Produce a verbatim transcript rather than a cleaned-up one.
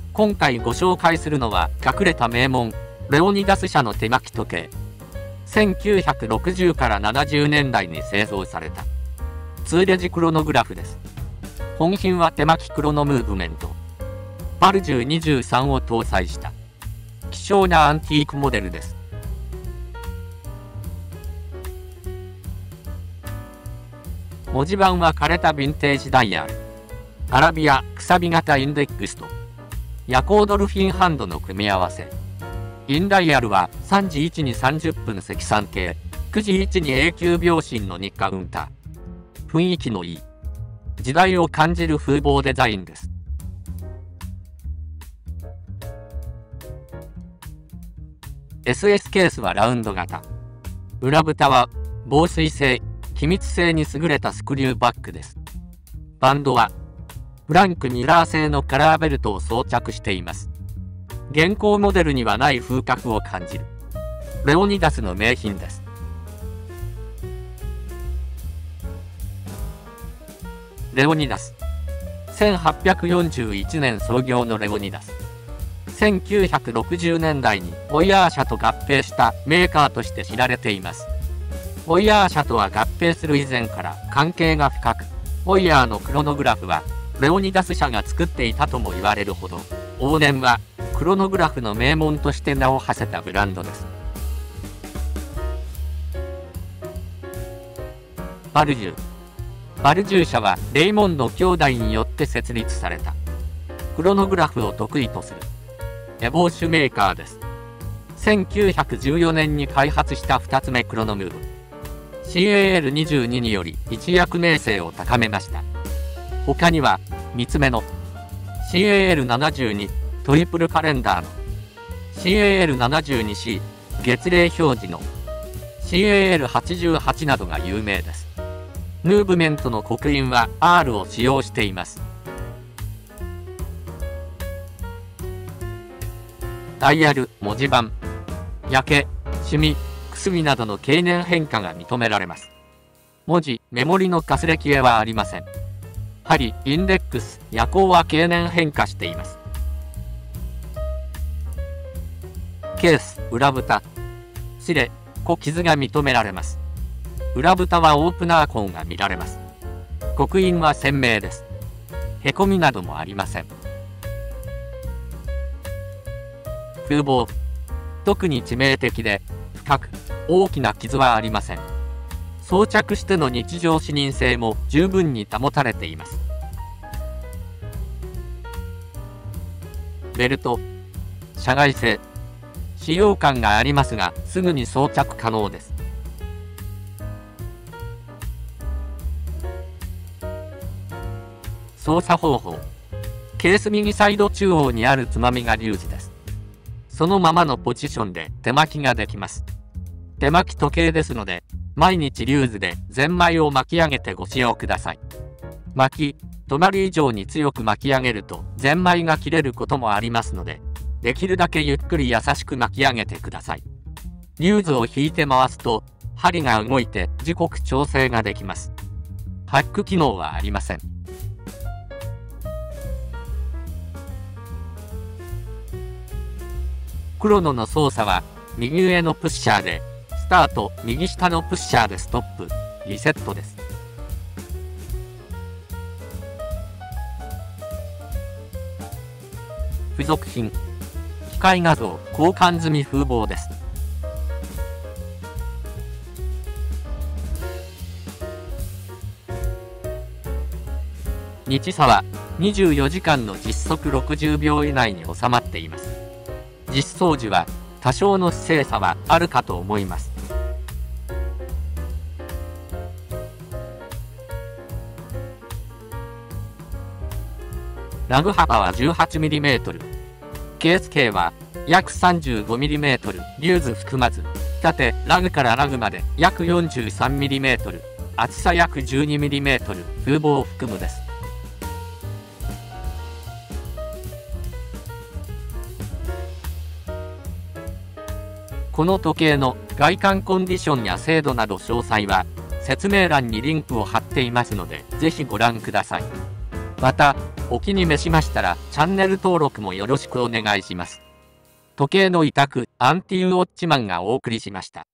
今回ご紹介するのは隠れた名門レオニダス社の手巻き時計。せんきゅうひゃくろくじゅうからななじゅうねんだいに製造されたツーレジクロノグラフです。本品は手巻きクロノムーブメントパルジュにじゅうさんを搭載した希少なアンティークモデルです。文字盤は枯れたヴィンテージダイヤル、アラビアくさび型インデックスと夜光ドルフィンハンドの組み合わせ。インダイヤルはさんじいちにさんじゅっぷん積算計、くじいちに永久秒針の日カウンター。雰囲気のいい時代を感じる風貌デザインです。エスエス ケースはラウンド型。裏蓋は防水性、気密性に優れたスクリューバッグです。バンドはフランクミラー製のカラーベルトを装着しています。現行モデルにはない風格を感じるレオニダスの名品です。レオニダスせんはっぴゃくよんじゅういちねん創業のレオニダス、せんきゅうひゃくろくじゅうねんだいにボイヤー社と合併したメーカーとして知られています。ボイヤー社とは合併する以前から関係が深く、ボイヤーのクロノグラフはレオニダス社が作っていたとも言われるほど、往年はクロノグラフの名門として名を馳せたブランドです。バルジュバルジュ社はレイモンド兄弟によって設立されたクロノグラフを得意とするエボーシュメーカーです。せんきゅうひゃくじゅうよねんに開発したふたつめクロノムーブ シーエーエルにじゅうに により一躍名声を高めました。他にはみっつめの シーエーエルななじゅうに トリプルカレンダーの シーエーエルななじゅうにシー 月齢表示の シーエーエルはちじゅうはち などが有名です。ムーブメントの刻印は アール を使用しています。ダイヤル、文字盤、焼け、シミ、くすみなどの経年変化が認められます。文字、メモリのかすれ消えはありません。針、インデックス、夜光は経年変化しています。ケース、裏蓋、シレ、小傷が認められます。裏蓋はオープナー痕が見られます。刻印は鮮明です。へこみなどもありません。風貌、特に致命的で深く大きな傷はありません。装着しての日常視認性も十分に保たれています。ベルト、社外製、使用感がありますがすぐに装着可能です。操作方法、ケース右サイド中央にあるつまみがリューズです。そのままのポジションで手巻きができます。手巻き時計ですので毎日リューズでゼンマイを巻き上げてご使用ください。巻き止まり以上に強く巻き上げるとゼンマイが切れることもありますので、できるだけゆっくり優しく巻き上げてください。リューズを引いて回すと針が動いて時刻調整ができます。ハック機能はありません。クロノの操作は右上のプッシャーでスタート、右下のプッシャーでストップ、リセットです。付属品、機械画像交換済み風貌です。日差はにじゅうよじかんの実測ろくじゅうびょう以内に収まっています。実装時は多少の精査はあるかと思います。ラグ幅は じゅうはちミリメートル、ケース径は約 さんじゅうごミリメートル、リューズ含まず、縦ラグからラグまで約 よんじゅうさんミリメートル、厚さ約 じゅうにミリメートル、風貌を含むです。この時計の外観コンディションや精度など詳細は説明欄にリンクを貼っていますので、ぜひご覧ください。 また、お気に召しましたらチャンネル登録もよろしくお願いします。時計の委託、アンティウォッチマンがお送りしました。